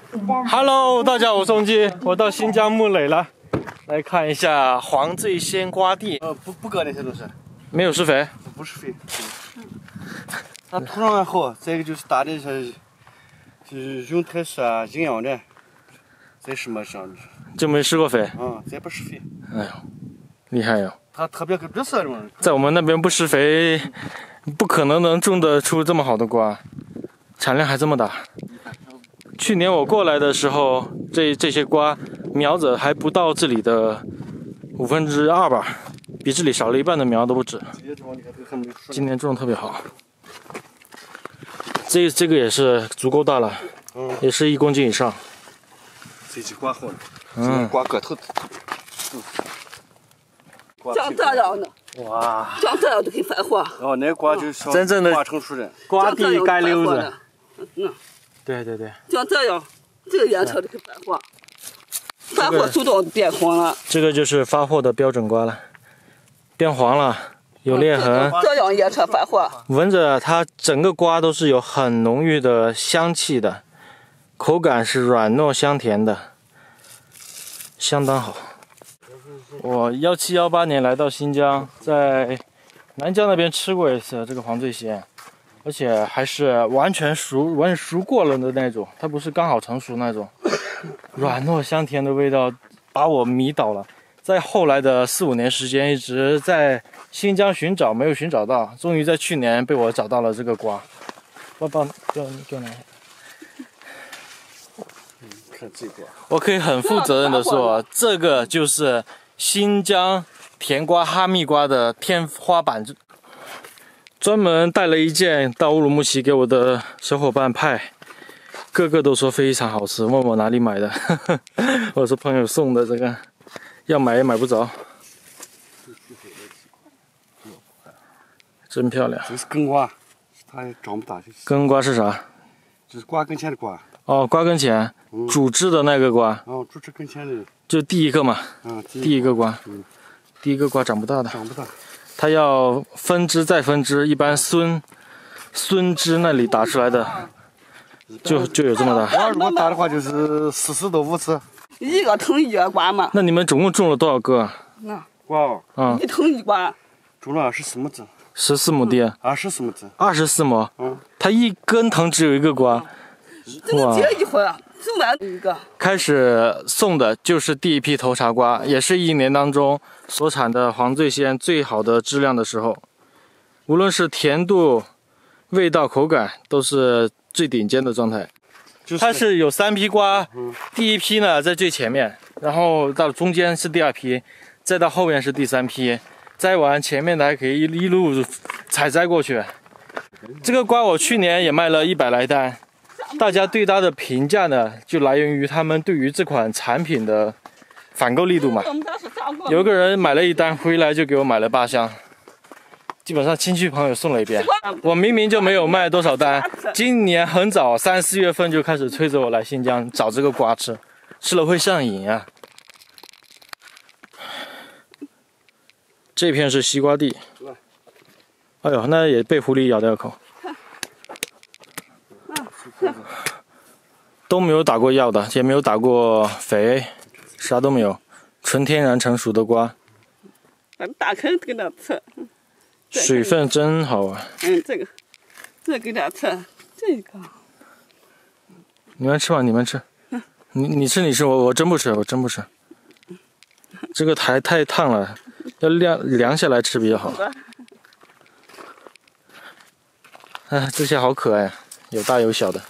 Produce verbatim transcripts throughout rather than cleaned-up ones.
Hello， 大家好，我是宋基，我到新疆木垒了，来看一下黄醉仙瓜地。 呃，不不割那些都是， 没有施肥， 不施肥。它土壤也好，再一个就是打的一些，就是用泰式啊、营养的，再什么上， 就没施过肥。 嗯，再不施肥。 哎呦，厉害哟！ 它特别跟别色这种。 在我们那边不施肥，不可能能种得出这么好的瓜，产量还这么大。去年我过来的时候，这这些瓜苗子还不到这里的五分之二吧，比这里少了一半的苗都不止。今年种的特别好，这这个也是足够大了， 嗯， 也是一公斤以上。 这些瓜好了， 嗯， 瓜个头，嗯， 像这样的， 哇， 像这样都可以繁花。 哦，那瓜就是真正的瓜成熟的， 瓜地街溜子。 嗯， 对对对， 像这样，这个颜色就可以繁花，繁花速度变黄了。 这个就是发货的标准瓜了，变黄了，有裂痕。 这样颜色繁花， 闻着它整个瓜都是有很浓郁的香气的，口感是软糯香甜的，相当好。我幺七幺八年来到新疆，在南疆那边吃过一次这个黄醉仙，而且还是完全熟完熟过了的那种，它不是刚好成熟那种，软糯香甜的味道把我迷倒了。在后来的四五年时间，一直在新疆寻找，没有寻找到，终于在去年被我找到了这个瓜。我帮给我给我拿一下。 看这个， 我可以很负责任的说，这个就是新疆甜瓜哈密瓜的天花板。专门带了一件到乌鲁木齐给我的小伙伴派，个个都说非常好吃，问我哪里买的，我说朋友送的，这个要买也买不着，真漂亮。 这是根瓜，它也长不大。 根瓜是啥？ 这是瓜跟前的瓜。 哦，瓜跟前， 嗯、 主枝的那个瓜。 哦，主枝跟前的。 就第一个嘛。 嗯， 第一个瓜。 嗯， 第一个瓜长不大的。 长不大。 它要分枝再分枝，一般孙孙枝那里打出来的，就就有这么大。 要如果打的话，就是四十到五十。 一个藤一个瓜嘛。 那你们总共种了多少个？ 那瓜哦， 嗯，一藤一瓜。 种了二十四亩地。 十四亩地。 二十四亩地。 二十四亩。 嗯。 它一根藤只有一个瓜。 这个结一会儿，送完一个。 开始送的就是第一批头茬瓜，也是一年当中所产的黄醉仙最好的质量的时候，无论是甜度、味道、口感，都是最顶尖的状态。就是它是有三批瓜，嗯、第一批呢在最前面，然后到中间是第二批，再到后面是第三批，摘完前面的还可以一一路采摘过去。这个瓜我去年也卖了一百来单。大家对它的评价呢，就来源于他们对于这款产品的反购力度嘛。有个人买了一单回来就给我买了八箱，基本上亲戚朋友送了一遍。我明明就没有卖多少单，今年很早三四月份就开始催着我来新疆找这个瓜吃，吃了会上瘾啊。这片是西瓜地，哎呦，那也被狐狸咬掉一口。都没有打过药的，也没有打过肥，啥都没有，纯天然成熟的瓜。 打开给它吃， 水分真好啊。 嗯，这个，这个给它吃，这个。 你们吃吧，你们吃。你你吃你吃，我我真不吃，我真不吃。这个台太烫了，要凉凉下来吃比较好。哎，这些好可爱，有大有小的。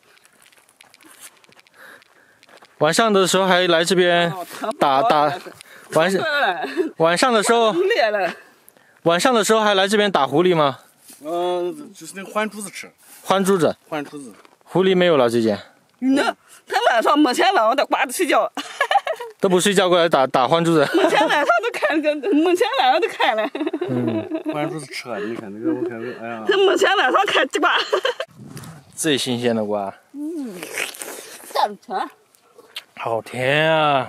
晚上的时候还来这边打打，晚上晚上的时候，晚上的时候还来这边打狐狸吗？ 嗯，就是那换珠子吃。 换珠子。 换珠子。 狐狸没有了，最近。 那他晚上没钱了，我得挂着睡觉。 都不睡觉过来打打换珠子。 没钱晚上都看个，没钱晚上都看了。 嗯， 换珠子吃啊！你看那个，我看哎呀。 他没钱晚上看地瓜。 最新鲜的瓜。 嗯，下着甜。 好甜啊！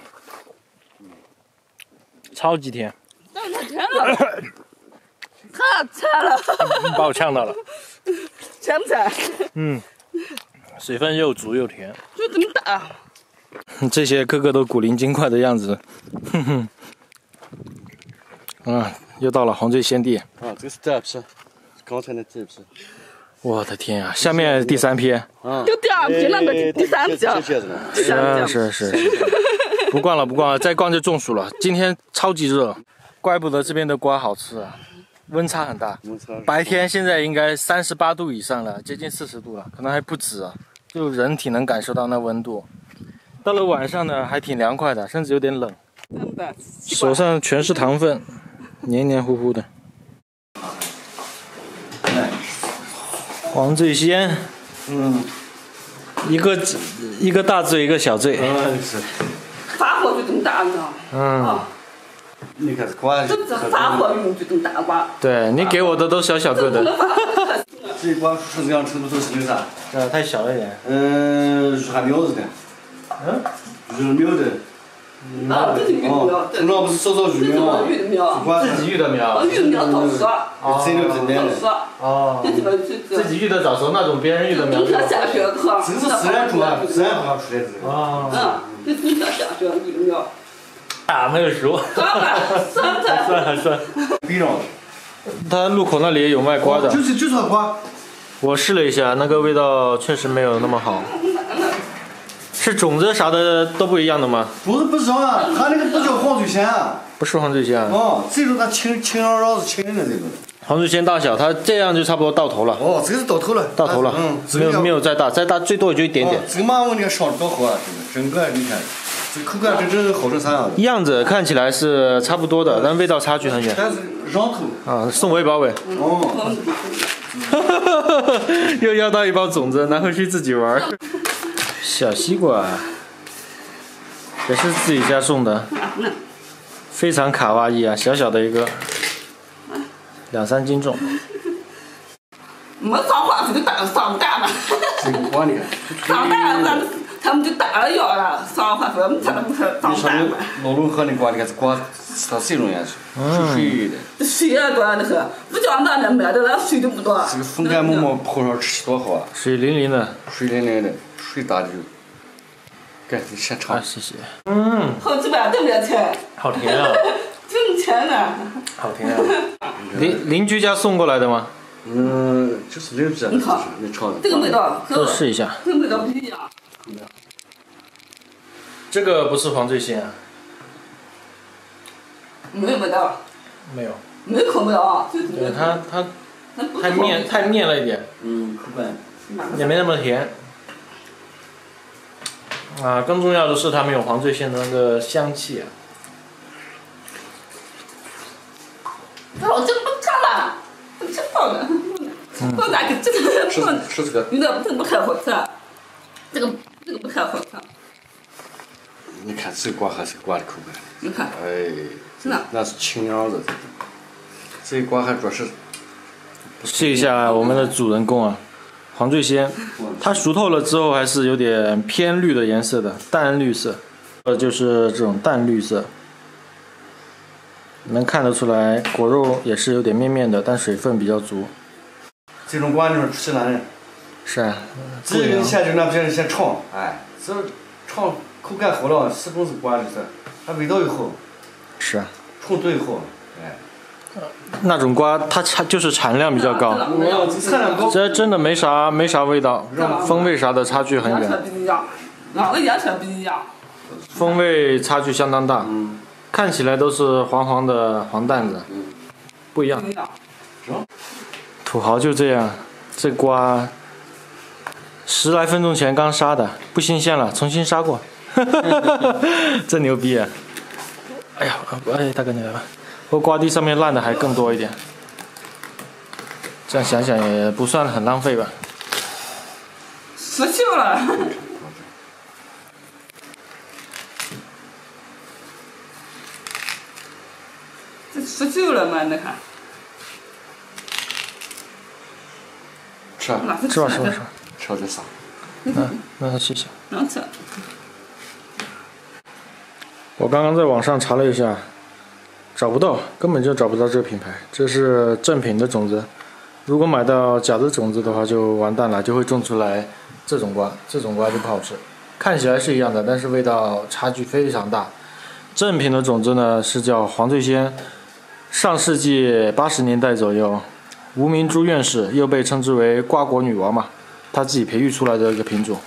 超级甜。 太甜了，太甜了， 把我呛到了。 甜不甜？ 嗯，水分又足又甜。 就这么大。 啊！ 这些个个都古灵精怪的样子，哼哼。啊，又到了黄醉仙地。 啊，这个是第二批，刚才的第一批。 我的天啊！下面第三批。 啊， 就第二批那个第三批啊。 是是是是。不逛了不逛了，再逛就中暑了。今天超级热，怪不得这边的瓜好吃啊，温差很大。白天现在应该三十八度以上了，接近四十度了，可能还不止啊。就人体能感受到那温度。到了晚上呢，还挺凉快的，甚至有点冷。手上全是糖分，黏黏糊糊的。黄醉仙， 嗯， 一个一个大醉，一个小醉。 嗯是。 发火就这么大呢。 嗯。 你看瓜， 这这发火用这种大瓜。 对你给我的都小小个的。 这瓜成这样程度都是那啥？ 这还小了一点。 嗯，还苗子的。 嗯。 育苗的。 啊，这是育苗。 通常不是找找育苗啊？ 育的苗。 自己育的苗。 育苗早熟。 哦。这个真的。 早熟。 哦。自己育的早熟，那种别人育的苗。 冬天下雪可。 这是自然种啊，自然长出来的。 哦。 嗯，这冬天下雪育的苗。 啊，没有熟。 算了，算了， 算了算了。 别让。 他路口那里也有卖瓜的。 就是就是瓜。 我试了一下，那个味道确实没有那么好。是种子啥的都不一样的吗？ 不是不是啊，它那个不叫黄醉仙啊。 不是黄醉仙啊。 哦，这种它轻轻绕绕是轻的这种。 黄醉仙大小，它这样就差不多到头了。 哦，这个是到头了。 到头了。嗯。没有没有再大，再大最多也就一点点。 这个马我那个烧的多好啊，这个整个你看，这口感真真好成啥样子？ 样子看起来是差不多的，但味道差距很远。 但是瓤头。 啊，送我一包呗。 哦。 又要到一包种子，拿回去自己玩。小西瓜，也是自己家种的，非常卡哇伊啊，小小的一个，两三斤重。 没上花就打上干了。 这个瓜呢？ 上干了，他们就打了药了，上花说他们不是上干了。 老龙河那瓜，你看这瓜，它这种颜色，水水的。 水也多那个，不像咱那买的那水都不多。 这个风干馍馍泡上吃多好啊！ 水灵灵的， 水灵灵的，水打的就。赶紧先尝。 啊，谢谢。嗯。 好几百都来钱。 好甜啊！ 挣钱呢。 好甜啊！邻邻居家送过来的吗？ 嗯，就是邻居。 你看， 你尝。 这个味道。 都试一下。 这个味道不一样。 这个不是黄醉仙啊。 没有味道。 没有。 没口味啊，就对它它太面太面了一点。 嗯，口感。 也没那么甜。啊，更重要的是它没有黄醉仙的那个香气啊。 我这个不看了，不吃饱了。我哪个这个吃吃这个？ 有点这个不太好吃，这个这个不太好吃。 你看这瓜还是瓜的口感。 你看。 哎。 是的。 那是青秧子。这瓜还主要是。 试一下我们的主人公啊。黄醉仙，它熟透了之后还是有点偏绿的颜色的，淡绿色，呃，就是这种淡绿色，能看得出来果肉也是有点面面的，但水分比较足。 这种瓜你说吃哪呢？ 是啊。 这个先就那边先尝，哎，这尝口感好了，始终是瓜就是，它味道又好。 是啊。 冲对以后，哎。 那种瓜它产就是产量比较高，这真的没啥没啥味道，风味啥的差距很远。 两个颜色不一样。 风味差距相当大，看起来都是黄黄的黄蛋子，不一样。土豪就这样，这瓜十来分钟前刚杀的，不新鲜了，重新杀过，真牛逼啊！哎呀，哎，大哥你来吧。我瓜地上面烂的还更多一点，这样想想也不算很浪费吧。 失效了。这失效了嘛？你看。 吃啊！ 吃吧吃吧吃吧。 吃了再撒。 嗯，那谢谢。 能吃。 我刚刚在网上查了一下。找不到，根本就找不到这个品牌。这是正品的种子，如果买到假的种子的话，就完蛋了，就会种出来这种瓜，这种瓜就不好吃。看看起来是一样的，但是味道差距非常大。正品的种子呢是叫黄醉仙，上世纪八十年代左右，吴明珠院士又被称之为瓜果女王嘛，她自己培育出来的一个品种。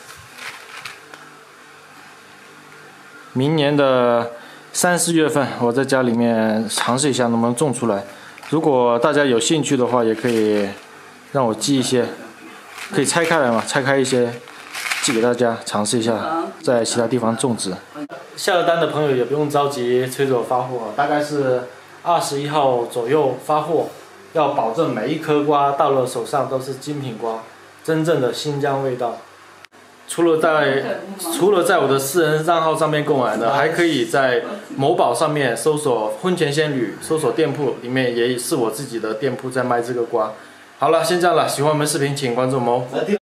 明年的三四月份，我在家里面尝试一下能不能种出来。如果大家有兴趣的话，也可以让我寄一些，可以拆开来嘛，拆开一些寄给大家尝试一下，在其他地方种植。下了单的朋友也不用着急催着我发货，大概是二十一号左右发货，要保证每一颗瓜到了手上都是精品瓜，真正的新疆味道。除了在除了在我的私人账号上面购买的，还可以在某宝上面搜索婚前仙侣，搜索店铺，里面也是我自己的店铺在卖这个瓜。好了，先这样了，喜欢我们视频请关注我们哦。